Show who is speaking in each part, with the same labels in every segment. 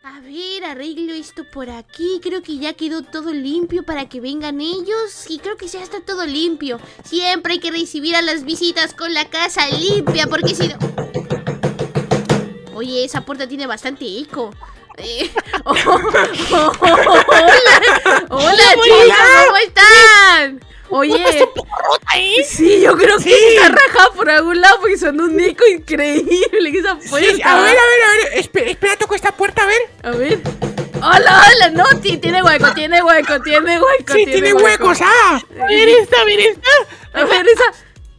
Speaker 1: A ver, arreglo esto por aquí. Creo que ya quedó todo limpio para que vengan ellos. Y creo que ya está todo limpio. Siempre hay que recibir a las visitas con la casa limpia, porque si no... Oye, esa puerta tiene bastante eco. Hola, chicos, ¿cómo están? Oye,
Speaker 2: está un poco rota, ¿eh?
Speaker 1: Sí, yo creo que está rajada por algún lado porque son un eco increíble esa puerta.
Speaker 2: Sí, a ver, espera, toco esta puerta, a ver.
Speaker 1: A ver. Hola, no, tiene hueco.
Speaker 2: Sí, tiene huecos, A ver esta.
Speaker 1: A ver esa.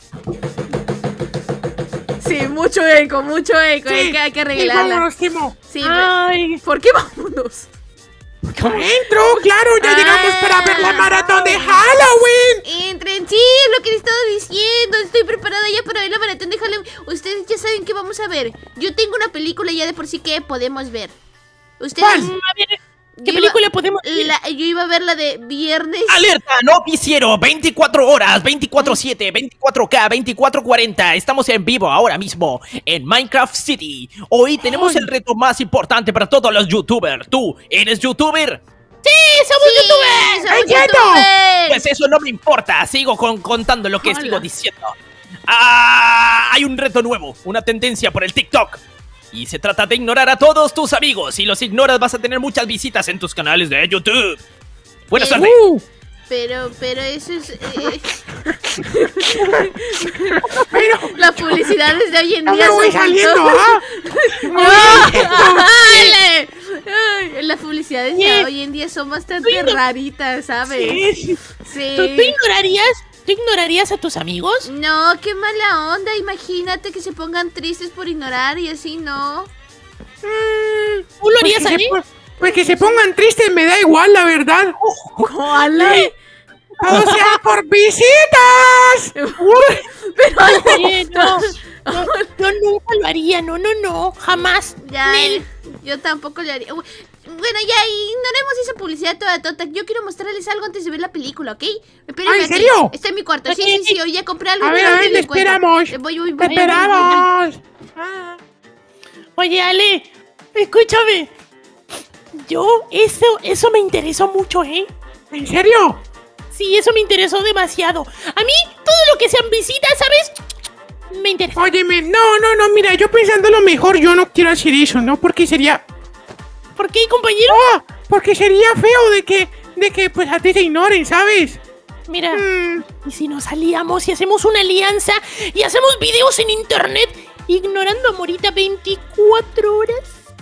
Speaker 1: Sí, mucho eco,
Speaker 2: Sí,
Speaker 1: hay que arreglarla.
Speaker 2: vámonos, Timo.
Speaker 1: Sí, ¿por qué vámonos?
Speaker 2: Adentro, claro, ya llegamos para ver la maratón de Halloween.
Speaker 1: Entren, sí, lo que les estaba diciendo. Estoy preparada ya para ver la maratón de Halloween. Ustedes ya saben qué vamos a ver. Yo tengo una película ya de por sí que podemos ver. Ustedes...
Speaker 2: ¿Cuál?
Speaker 3: A ver, ¿qué película podemos ver?
Speaker 1: Yo iba a ver la de Viernes.
Speaker 4: ¡Alerta! ¡Noticiero! 24 horas, 24/7, 24K, 24/40. Estamos en vivo ahora mismo en Minecraft City. Hoy tenemos el reto más importante para todos los youtubers. ¿Tú eres youtuber?
Speaker 3: ¡Sí, somos
Speaker 1: youtubers!
Speaker 4: Pues eso no me importa. Sigo contando lo que sigo diciendo. Hay un reto nuevo, una tendencia por el TikTok. Y se trata de ignorar a todos tus amigos. Si los ignoras vas a tener muchas visitas en tus canales de YouTube. Buena suerte.
Speaker 1: Pero eso es... La publicidad desde hoy en día...
Speaker 2: No me voy saliendo,
Speaker 1: Las publicidades de hoy en día son bastante raritas, ¿sabes?
Speaker 2: Sí.
Speaker 1: Sí.
Speaker 3: ¿Tú ignorarías a tus amigos?
Speaker 1: No, qué mala onda. Imagínate que se pongan tristes por ignorar y así, ¿no?
Speaker 3: ¿Tú lo harías, Ale?
Speaker 2: Pues que se pongan tristes me da igual, la verdad.
Speaker 1: ¡Ale!
Speaker 2: ¡Todo sea por visitas!
Speaker 1: Pero
Speaker 3: Oye, no, yo nunca lo haría, no, jamás.
Speaker 1: ya,
Speaker 3: Nel.
Speaker 1: yo tampoco lo haría. Bueno, ya ignoremos esa publicidad toda tonta. Yo quiero mostrarles algo antes de ver la película, ¿ok? Espérenme
Speaker 2: ¿En
Speaker 1: aquí.
Speaker 2: serio?
Speaker 1: Está en mi cuarto. Sí, hoy ya compré algo.
Speaker 2: A ver, te esperamos.
Speaker 1: Voy.
Speaker 2: ¡Te esperamos!
Speaker 3: Oye, Ale, escúchame. Eso me interesó mucho, ¿eh?
Speaker 2: ¿En serio?
Speaker 3: Sí, eso me interesó demasiado. A mí, todo lo que sean visitas, ¿sabes? Me interesa.
Speaker 2: Óyeme, no, mira, yo pensándolo mejor, yo no quiero hacer eso, ¿no? Porque sería...
Speaker 3: ¿Por qué, compañero?
Speaker 2: Porque sería feo de que pues a ti te ignoren, ¿sabes?
Speaker 3: Mira, ¿y si nos aliamos y hacemos una alianza y hacemos videos en internet ignorando a Morita 24 horas?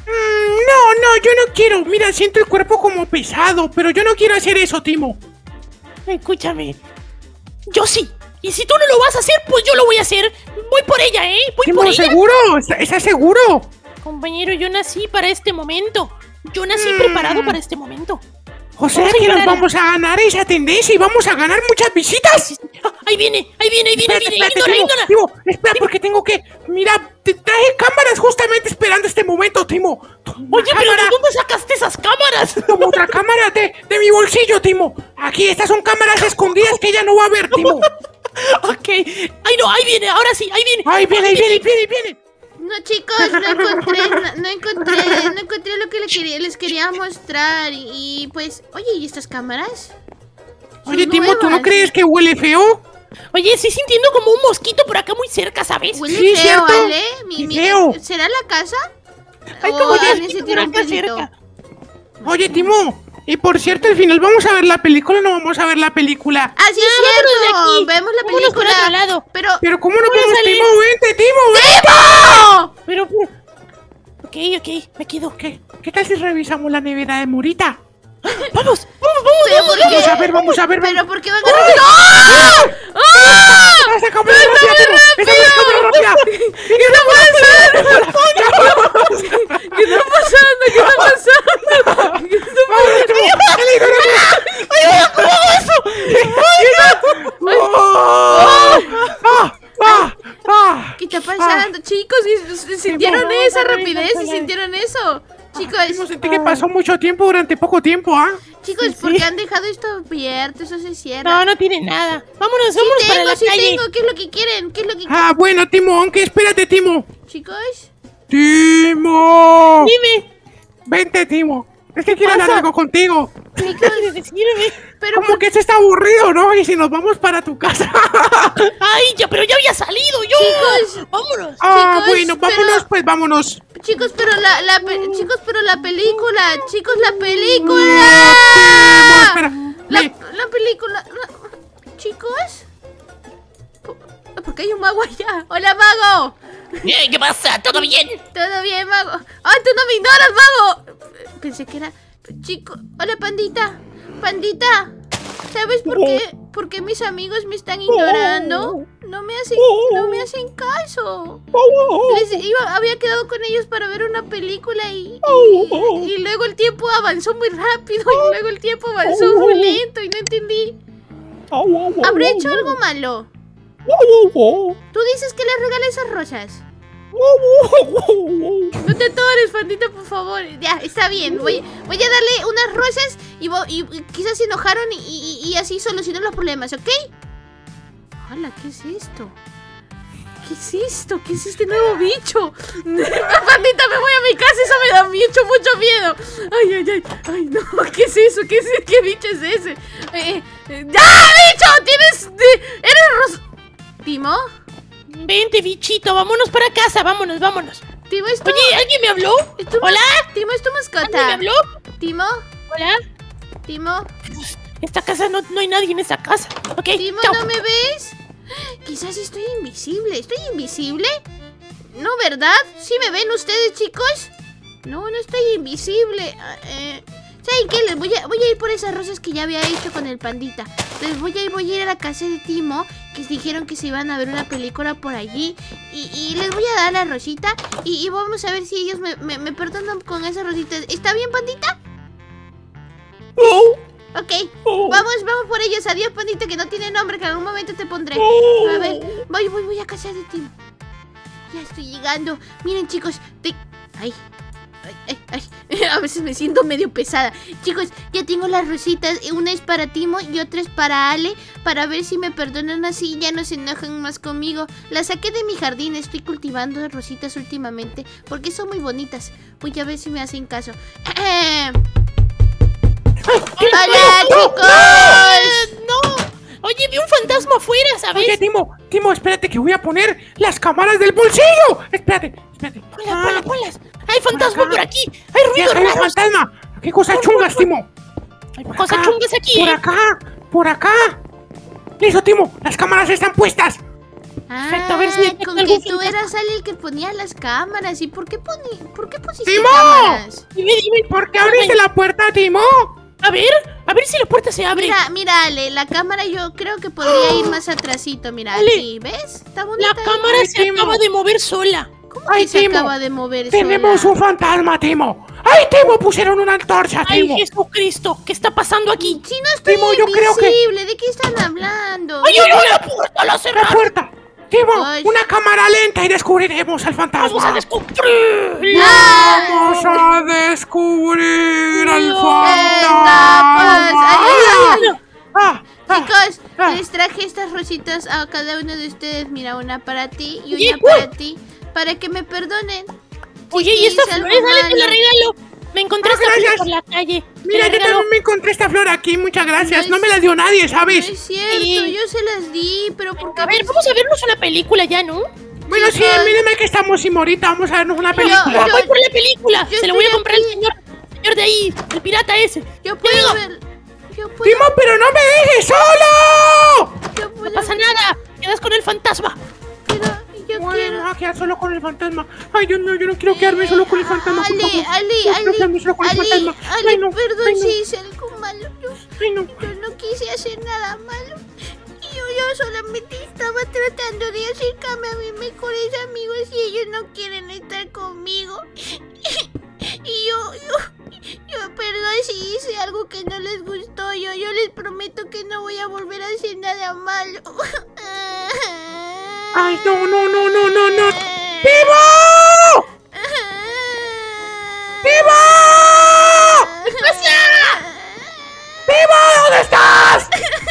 Speaker 2: No, yo no quiero. Mira, siento el cuerpo como pesado, pero yo no quiero hacer eso, Timo.
Speaker 3: Escúchame, yo sí. Y si tú no lo vas a hacer, pues yo lo voy a hacer. Voy por ella, ¿eh? Voy por ella.
Speaker 2: ¿Seguro? ¿Estás seguro?
Speaker 3: Compañero, yo nací para este momento. Yo nací preparado para este momento.
Speaker 2: O sea que nos vamos a ganar esa tendencia y vamos a ganar muchas visitas.
Speaker 3: Ahí viene.
Speaker 2: Espérate,
Speaker 3: Ignora.
Speaker 2: Timo, espera, porque tengo que... Mira, te traje cámaras justamente esperando este momento, Timo.
Speaker 3: Oye, pero ¿de dónde sacaste esas cámaras?
Speaker 2: Como otra cámara de mi bolsillo, Timo. Aquí, estas son cámaras escondidas que ella no va a ver, Timo.
Speaker 3: Ok. Ay, no, ahí viene, ahora sí, ahí viene.
Speaker 2: Ahí viene.
Speaker 1: No, chicos, no encontré lo que les quería mostrar. Y pues, oye, ¿y estas cámaras?
Speaker 2: Oye,
Speaker 1: Son
Speaker 2: Timo, ¿tú no
Speaker 1: nuevas.
Speaker 2: crees que huele feo?
Speaker 3: Oye, estoy sintiendo como un mosquito por acá muy cerca, ¿sabes?
Speaker 1: Huele
Speaker 2: Sí,
Speaker 1: feo,
Speaker 2: ¿cierto?
Speaker 1: ¿vale?
Speaker 2: Feo.
Speaker 1: ¿Será la casa?
Speaker 3: Ay,
Speaker 1: ¿O
Speaker 3: como ya
Speaker 1: alguien se tiró un
Speaker 3: acá
Speaker 1: pedito?
Speaker 3: cerca.
Speaker 2: Oye, Timo, y por cierto, al final, ¿vamos a ver la película o no vamos a ver la película?
Speaker 1: Ah, sí,
Speaker 3: vámonos de
Speaker 1: cierto.
Speaker 3: aquí.
Speaker 1: Vemos la
Speaker 3: Vámonos por
Speaker 1: película.
Speaker 3: otro lado.
Speaker 2: Pero ¿cómo no
Speaker 3: voy a
Speaker 2: podemos,
Speaker 3: salir.
Speaker 2: Timo? Vente, Timo, vente.
Speaker 1: ¡No!
Speaker 3: Pero... Ok, me quedo.
Speaker 2: ¿Qué tal si revisamos la nevera de Morita?
Speaker 3: Vamos.
Speaker 1: Pero ¿por qué?
Speaker 2: Vamos a ver.
Speaker 1: ¿Pero por qué van a ¡Ah! ¡Ah!
Speaker 2: ¡Esa cámara rápida, Timo! ¡Esa cámara rápida!
Speaker 1: ¿Qué está pasando? ¿Qué está pasando?
Speaker 2: ¡Vamos, Timo!
Speaker 1: ¿Qué está pasando, chicos? ¿Sintieron esa rapidez? ¿Sintieron eso? Chicos,
Speaker 2: Sentí que pasó mucho tiempo durante poco tiempo, ¿ah?
Speaker 1: chicos, ¿por qué han dejado esto abierto? Eso se cierra.
Speaker 3: No tiene nada. Vámonos para la
Speaker 1: Sí
Speaker 3: calle.
Speaker 1: tengo. ¿Qué es lo que quieren?
Speaker 2: Ah, bueno, Timo, aunque espérate, Timo.
Speaker 1: Chicos,
Speaker 2: ¡Timo!
Speaker 3: Dime.
Speaker 2: Vente, Timo. Es que quiero hablar algo contigo.
Speaker 3: ¿Qué quieres decirme?
Speaker 1: Pero
Speaker 2: Como que se está aburrido, ¿no? Y si nos vamos para tu casa.
Speaker 3: Ay, ya, pero ya había salido yo.
Speaker 1: Chicos.
Speaker 3: Vámonos.
Speaker 2: Ah,
Speaker 1: Chicos,
Speaker 2: bueno, vámonos, pues vámonos.
Speaker 1: chicos, pero la película, chicos, la película.
Speaker 2: Timo, espera.
Speaker 1: La película. Chicos. ¿Por qué hay un mago allá? ¡Hola, mago!
Speaker 3: ¿Qué pasa? ¿Todo bien?
Speaker 1: ¿Todo bien, mago? ¡Ay, tú no me ignoras, mago! Pensé que era... Chico... Hola, pandita. Pandita. ¿Sabes por qué mis amigos me están ignorando? No me hacen caso. Había quedado con ellos para ver una película y luego el tiempo avanzó muy rápido y luego el tiempo avanzó muy lento y no entendí. ¿Habré hecho algo malo? Tú dices que le regalé esas rosas. No te atores, pandita, por favor. Ya, está bien. Voy a darle unas rosas y quizás se enojaron y así solucionan los problemas, ¿ok? Hola, ¿qué es esto? ¿Qué es esto? ¿Qué es este nuevo bicho? Pandita, me voy a mi casa, eso me da mucho miedo. Ay, no, ¿qué es eso? ¿Qué bicho es ese? bicho! ¡Eres ¿Timo?
Speaker 3: Vente, bichito, vámonos para casa, vámonos.
Speaker 1: Timo, ¿es tu...
Speaker 3: Oye, ¿alguien me habló? ¿Hola?
Speaker 1: Timo, ¿es tu mascota?
Speaker 3: ¿Alguien me habló?
Speaker 1: ¿Timo?
Speaker 3: ¿Hola?
Speaker 1: ¿Timo?
Speaker 3: Esta casa no hay nadie en esta casa. Ok,
Speaker 1: Timo,
Speaker 3: chao.
Speaker 1: ¿no me ves? Quizás estoy invisible. ¿Estoy invisible? No, ¿verdad? ¿Sí me ven ustedes, chicos? No estoy invisible. ¿Saben qué? Les voy a ir por esas rosas que ya había hecho con el pandita. Voy a ir a la casa de Timo, que dijeron que se iban a ver una película por allí. Y les voy a dar la rosita. Y vamos a ver si ellos me perdonan con esas rositas. ¿Está bien, pandita? Ok, vamos por ellos. Adiós, pandita, que no tiene nombre, que en algún momento te pondré. A ver, voy a casa de Timo. Ya estoy llegando. Miren, chicos, Ay. A veces me siento medio pesada. Chicos, ya tengo las rositas. Una es para Timo y otra es para Ale, para ver si me perdonan así y ya no se enojan más conmigo. Las saqué de mi jardín. Estoy cultivando rositas últimamente porque son muy bonitas. Voy a ver si me hacen caso. ¡Hola, chicos!
Speaker 3: ¡No! Oye, vi un fantasma afuera, ¿sabes?
Speaker 2: Oye, Timo, espérate que voy a poner las cámaras del bolsillo. Espérate.
Speaker 3: Ponlas. Hay fantasma por aquí. Hay ruidos
Speaker 2: Hay un
Speaker 3: raros.
Speaker 2: fantasma. ¿Qué cosas chungas, Timo?
Speaker 3: Hay cosas chungas aquí,
Speaker 2: Por acá. Listo, Timo, las cámaras están puestas.
Speaker 3: Perfecto, a ver si
Speaker 1: con
Speaker 3: algún
Speaker 1: que tú
Speaker 3: fantasma.
Speaker 1: eras Ale el que ponía las cámaras. ¿Y por qué pusiste
Speaker 2: ¡Timo!
Speaker 1: cámaras?
Speaker 3: Dime.
Speaker 2: ¿Por qué abriste la puerta, Timo?
Speaker 3: A ver si la puerta se abre.
Speaker 1: Mira, Ale, la cámara yo creo que podría ir más atrasito. Mira,
Speaker 3: Ale,
Speaker 1: aquí, ¿ves? Está bonita.
Speaker 3: La cámara
Speaker 2: Ay,
Speaker 3: se
Speaker 2: Timo.
Speaker 3: acaba de mover sola.
Speaker 1: ¿Cómo
Speaker 2: Ay,
Speaker 1: que se
Speaker 2: Timo,
Speaker 1: acaba de mover
Speaker 2: Tenemos
Speaker 1: sola?
Speaker 2: un fantasma, Timo. ¡Ay, Timo! Pusieron una antorcha,
Speaker 3: Ay,
Speaker 2: Timo.
Speaker 3: Jesucristo, ¿qué está pasando aquí?
Speaker 1: Si no estoy
Speaker 2: Timo, yo creo que-
Speaker 1: invisible, ¿de qué están hablando?
Speaker 3: ¡Ay, la puerta la
Speaker 2: ¡La
Speaker 3: cerraron!
Speaker 2: puerta! Timo,
Speaker 1: Ay.
Speaker 2: una cámara lenta y descubriremos al fantasma.
Speaker 3: ¡Vamos a descubrir!
Speaker 2: ¡Vamos a descubrir al
Speaker 1: Ay.
Speaker 2: fantasma!
Speaker 1: Chicos,
Speaker 2: ah.
Speaker 1: les traje estas rositas a cada uno de ustedes. Mira, una para ti y
Speaker 3: Oye,
Speaker 1: una para ti. Para que me perdonen.
Speaker 3: Oye,
Speaker 1: Sí,
Speaker 3: ¿y esta
Speaker 1: hice algo
Speaker 3: flor? Dale, te la
Speaker 1: malo.
Speaker 3: regalo. Me encontré esta flor
Speaker 2: gracias.
Speaker 3: por la calle.
Speaker 2: Mira,
Speaker 3: Te la
Speaker 2: yo
Speaker 3: regalo.
Speaker 2: también me encontré esta flor aquí, muchas gracias.
Speaker 1: No
Speaker 2: No me la dio nadie,
Speaker 1: No
Speaker 2: ¿sabes?
Speaker 1: es cierto,
Speaker 3: Sí.
Speaker 1: yo se las di, pero ¿por qué?
Speaker 3: A ver, vamos a vernos una película ya, ¿no?
Speaker 2: Bueno, sí,
Speaker 1: Chicos.
Speaker 2: mírenme que estamos sin ahorita, vamos a vernos una
Speaker 1: Yo-
Speaker 2: película.
Speaker 3: Voy por la película.
Speaker 1: yo
Speaker 3: Se la voy a
Speaker 1: estoy
Speaker 3: comprar al
Speaker 1: aquí.
Speaker 3: señor de ahí, el pirata ese.
Speaker 1: Yo puedo
Speaker 3: digo.
Speaker 1: ver. Yo puedo.
Speaker 2: Timo, pero no me dejes solo.
Speaker 1: Yo puedo
Speaker 3: No pasa nada. Quedas con el fantasma.
Speaker 1: Pero yo
Speaker 2: Bueno,
Speaker 1: quiero.
Speaker 2: me voy a quedar solo con el fantasma. Ay, Dios mío, yo no quiero quedarme solo con el fantasma, por favor. No quiero quedarme solo con el fantasma. Ay, no,
Speaker 1: perdón
Speaker 2: ay, no,
Speaker 1: si hice algo malo.
Speaker 2: ay, no.
Speaker 1: Yo no quise hacer nada malo. Yo solamente estaba tratando de acercarme a mis mejores amigos y ellos no quieren estar conmigo. Y yo perdón si hice algo que no les gustó. Yo les prometo que no voy a volver a hacer nada malo.
Speaker 2: Ay, no. ¡Timo! ¡Timo! ¡Timo! ¿Dónde estás?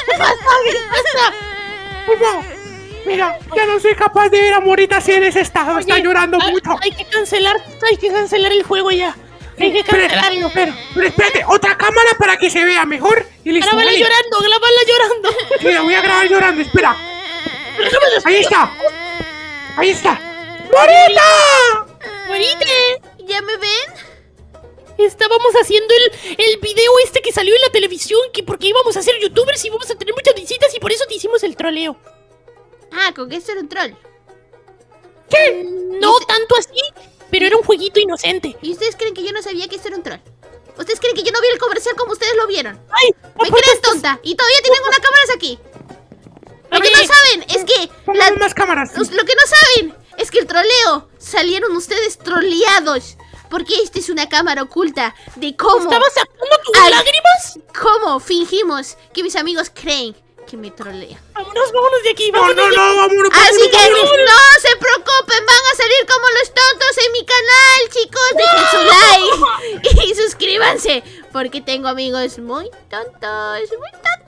Speaker 2: Timo, mira, ya no soy capaz de ver a Morita así en ese estado. Está
Speaker 3: Oye,
Speaker 2: llorando mucho.
Speaker 3: Hay que cancelar el juego ya.
Speaker 2: Pero espérate, otra cámara para que se vea mejor y listo.
Speaker 3: Grábala llorando.
Speaker 2: Sí, la voy a grabar llorando, espera. Ahí está.
Speaker 3: ¡Morita!
Speaker 1: ¿Ya me ven?
Speaker 3: Estábamos haciendo el video este que salió en la televisión, que porque íbamos a ser youtubers y íbamos a tener muchas visitas y por eso te hicimos el troleo.
Speaker 1: Ah, ¿con qué eso era un troll?
Speaker 3: ¿Qué? No tanto así, pero era un jueguito inocente.
Speaker 1: ¿Y ustedes creen que yo no sabía que esto era un troll? ¿Ustedes creen que yo no vi el comercial como ustedes lo vieron?
Speaker 3: Ay,
Speaker 1: ¿Me crees tonta? Y todavía tienen unas cámaras aquí. Lo que no saben es que...
Speaker 2: más cámaras.
Speaker 1: Lo que no saben es que el troleo salieron ustedes troleados. Porque esta es una cámara oculta de cómo...
Speaker 3: ¿Estabas sacando tus lágrimas?
Speaker 1: ¿Cómo fingimos que mis amigos creen que me trolean?
Speaker 3: Vámonos de aquí,
Speaker 2: vámonos.
Speaker 1: Así que no se preocupen, van a salir como los tontos en mi canal, chicos. Dejen su like y suscríbanse, porque tengo amigos muy tontos,